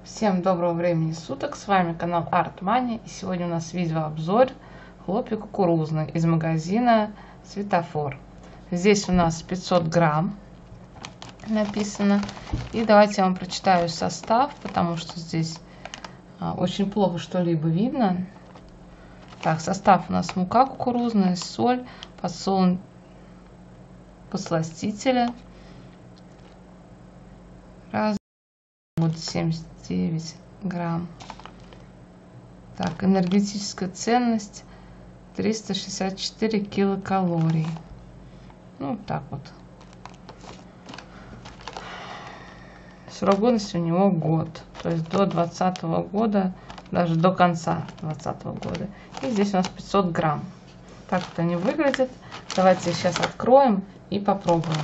Всем доброго времени суток, с вами канал Art-Mania, и сегодня у нас видеообзор хлопья кукурузные из магазина Светофор. Здесь у нас 500 грамм написано, и давайте я вам прочитаю состав, потому что здесь очень плохо что-либо видно. Так, состав у нас: мука кукурузная, соль, подсластители, 79 грамм. Так, энергетическая ценность 364 килокалорий. Ну, так вот. Срок годности у него год. То есть до 2020 года, даже до конца 2020 года. И здесь у нас 500 грамм. Так вот они выглядят. Давайте сейчас откроем и попробуем.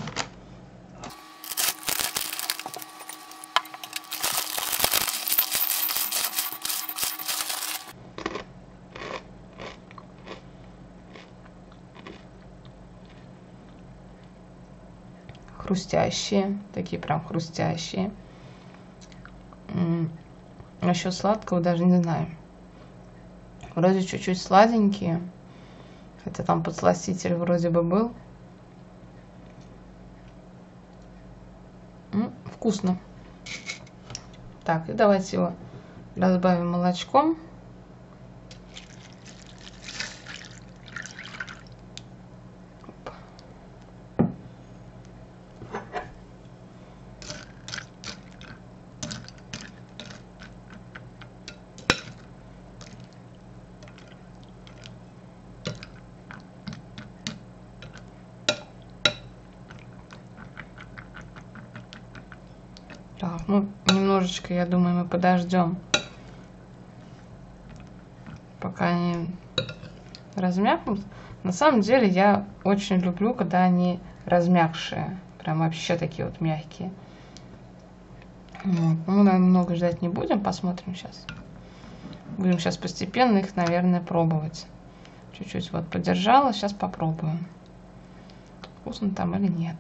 Хрустящие, такие прям хрустящие. Насчет сладкого даже не знаю. Вроде чуть-чуть сладенькие, хотя там подсластитель вроде бы был. Вкусно. Так, и давайте его разбавим молочком. Так, ну, немножечко, я думаю, мы подождем, пока они размякнут. На самом деле, я очень люблю, когда они размякшие. Прям вообще такие вот мягкие. Вот. Ну, наверное, много ждать не будем, посмотрим сейчас. Будем сейчас постепенно их, наверное, пробовать. Чуть-чуть вот подержала, сейчас попробуем. Вкусно там или нет.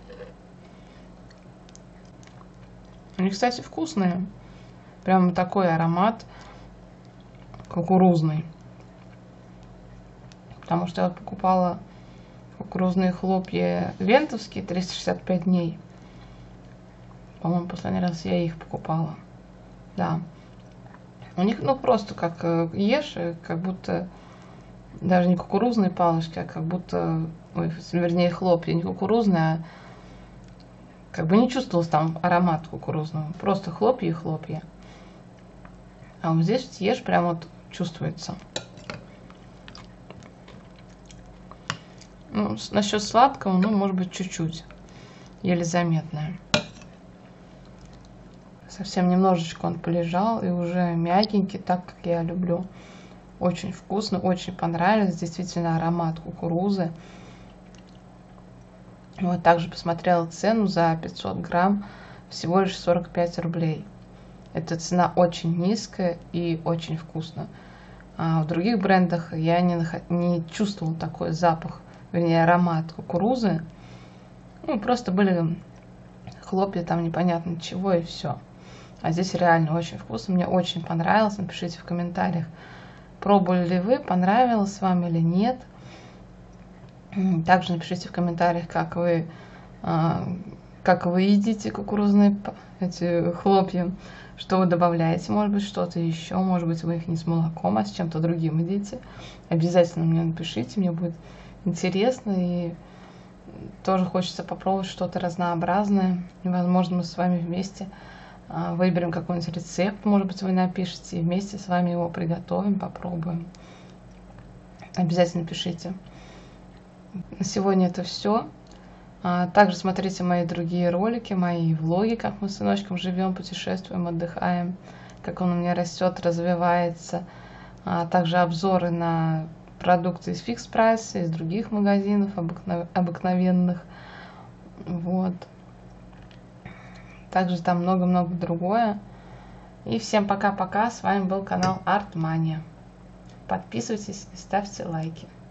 Они, кстати, вкусные. Прям такой аромат кукурузный. Потому что я вот покупала кукурузные хлопья лентовские 365 дней. По-моему, последний раз я их покупала. Да. У них, ну, просто как ешь, как будто даже не кукурузные палочки, а как будто, ой, вернее, хлопья не кукурузные, а как бы не чувствовался там аромат кукурузного. Просто хлопья и хлопья. А вот здесь ешь, прям вот чувствуется. Ну, насчет сладкого, ну, может быть, чуть-чуть. Еле заметное. Совсем немножечко он полежал и уже мягенький, так как я люблю. Очень вкусно, очень понравилось. Действительно аромат кукурузы. Вот также посмотрела цену: за 500 грамм всего лишь 45 рублей. Эта цена очень низкая и очень вкусно. А в других брендах я не чувствовала такой запах, вернее аромат кукурузы. Ну, просто были хлопья там непонятно чего и все. А здесь реально очень вкусно. Мне очень понравилось. Напишите в комментариях, пробовали ли вы, понравилось вам или нет. Также напишите в комментариях, как вы едите кукурузные эти хлопья, что вы добавляете, может быть, что-то еще, может быть, вы их не с молоком, а с чем-то другим едите. Обязательно мне напишите, мне будет интересно, и тоже хочется попробовать что-то разнообразное. И, возможно, мы с вами вместе выберем какой-нибудь рецепт, может быть, вы напишите, и вместе с вами его приготовим, попробуем. Обязательно пишите. На сегодня это все. Также смотрите мои другие ролики, мои влоги, как мы с сыночком живем, путешествуем, отдыхаем, как он у меня растет, развивается. Также обзоры на продукты из Fix Price, из других магазинов обыкновенных. Вот. Также там много-много другое. И всем пока-пока. С вами был канал Art-Mania. Подписывайтесь и ставьте лайки.